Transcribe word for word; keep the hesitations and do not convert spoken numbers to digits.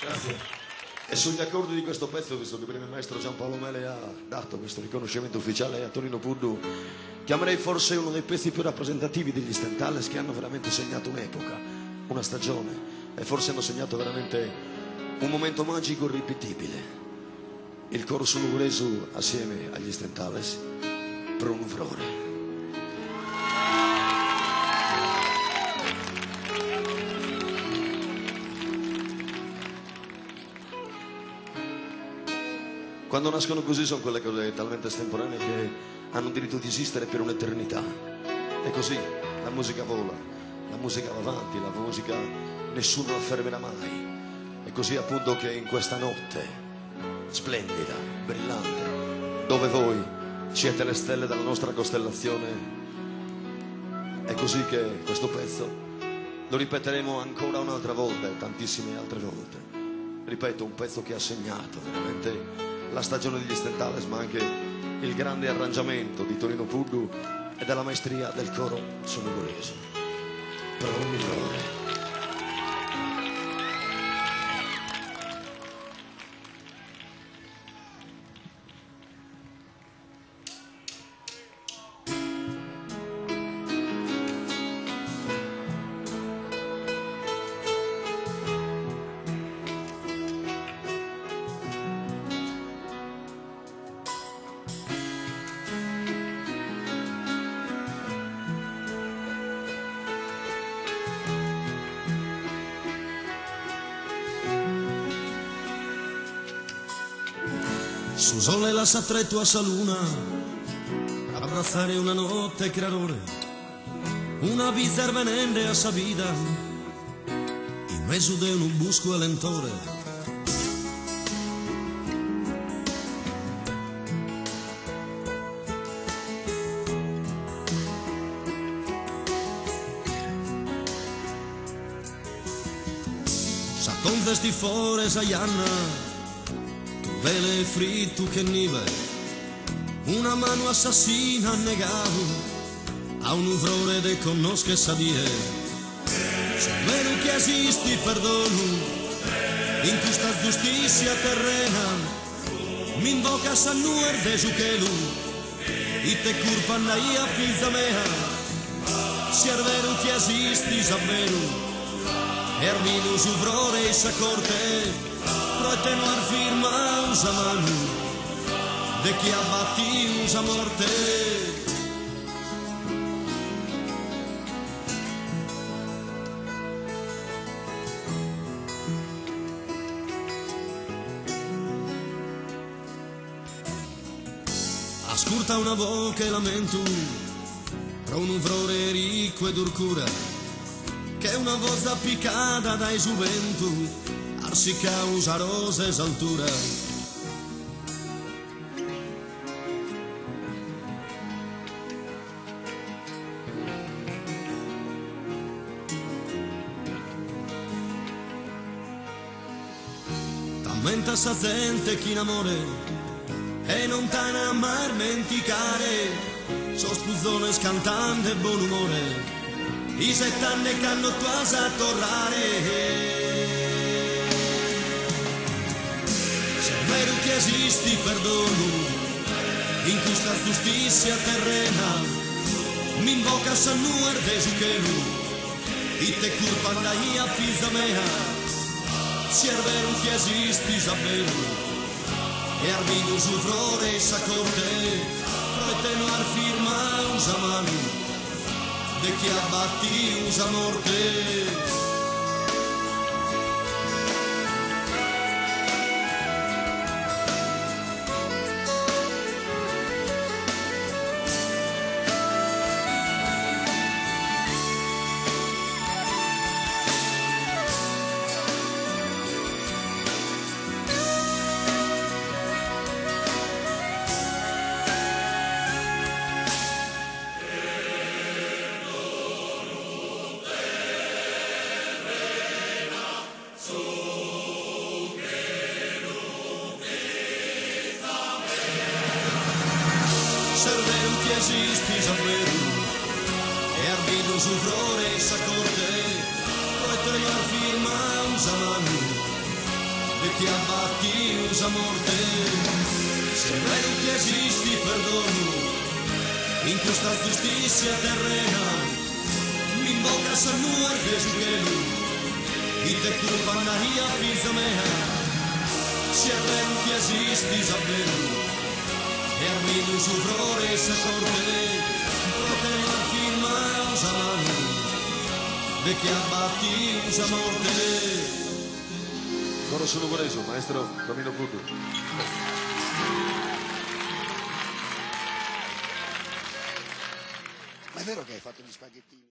Grazie. E sugli accordi di questo pezzo, visto che prima il maestro Giampaolo Mele ha dato questo riconoscimento ufficiale a Tonino Puddu, chiamerei forse uno dei pezzi più rappresentativi degli Stentales, che hanno veramente segnato un'epoca, una stagione, e forse hanno segnato veramente un momento magico irripetibile. Il coro sunugurese assieme agli Stentales, per un vrore. Quando nascono così sono quelle cose talmente estemporanee che hanno diritto di esistere per un'eternità. E così la musica vola, la musica va avanti, la musica nessuno la fermerà mai. È così appunto che in questa notte splendida, brillante, dove voi siete le stelle della nostra costellazione, è così che questo pezzo lo ripeteremo ancora un'altra volta e tantissime altre volte. Ripeto, un pezzo che ha segnato veramente la stagione degli Stentales, ma anche il grande arrangiamento di Tonino Puddu e della maestria del coro sunugurese. Per ogni errore. Su sole la s'attretto a saluna, abbracciare una notte creadore, una vita venende a sa vida, in mezzo de un busco alentore. Sa con sti fore sa Ianna, vele fritto che nive, una mano assassina negato a un uvrore de conosche sa die. Se vero che esisti perdono in questa giustizia terrena, mi invoca sa nuer de giuchelu e te curpanna ia fizza mea. Se è vero che esisti sa vero, ermino uvrore e sa corte, te non firma usa mano de chi abbatti usa morte. Ascolta una voce lamento tra un uvrore ricco e d'urcura, che è una voce appiccata dai gioventù si causa rosa esaltura. T'ammenta sa gente chi in amore e non t'ana mai menticare, so spuzzone scantante e buon umore, i sett'anni che hanno quasi a torrare. Vero che esisti perdono in questa giustizia terrena, mi invoca sa nuer de giuchelu e te curpanna ia fizza mea. Se è vero che esisti sa vero e armino uvrore sa corte, e te non firma usa mano de chi abbatti usa morte. Esisti davvero e arbido su flore sa corte, poi te la firma usa mano e ti abbatti usa morte. Se vero che esisti perdono in questa giustizia terrena, mi invocas a muerte su cielo y te culpan a ria fins a mea. Se vero che esisti davvero e arrivo su flore sa corte, protemo la firma usa mano e che abbatti usa morte. Coro sono Nuvoreso, maestro Romino Cuddu. Ma è vero che hai fatto gli spaghettini?